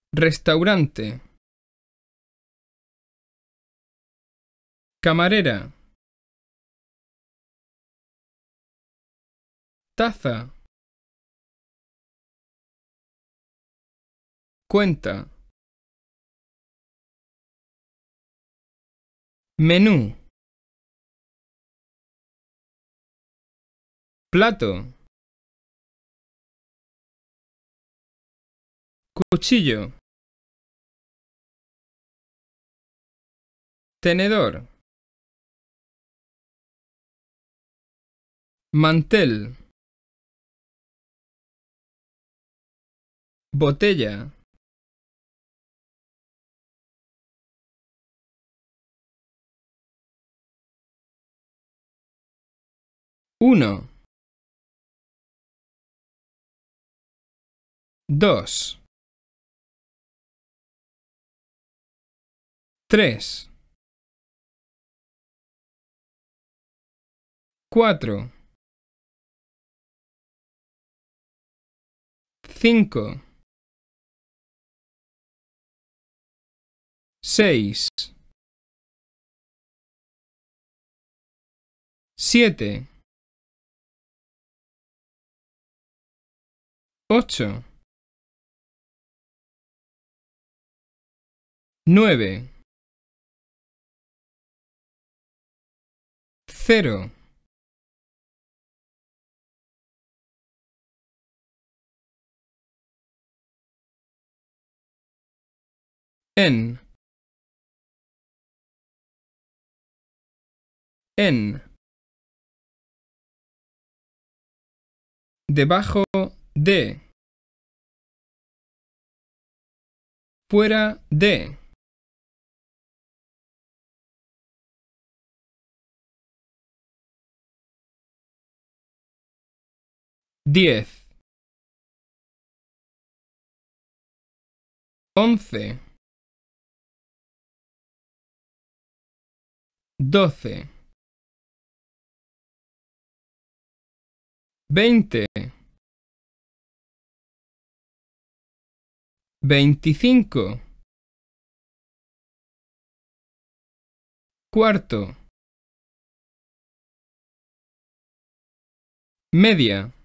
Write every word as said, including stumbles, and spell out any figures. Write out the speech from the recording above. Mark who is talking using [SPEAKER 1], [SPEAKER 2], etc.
[SPEAKER 1] Restaurante. Camarera. Taza. Cuenta. Menú. Plato. Cuchillo. Tenedor. Mantel. Botella. Uno. Dos. Tres. Cuatro. Cinco. Seis. Siete. Ocho. Nueve. Cero. En. En. Debajo de. Fuera de. Diez. Once. Doce. Veinte. Veinticinco. Cuarto. Media.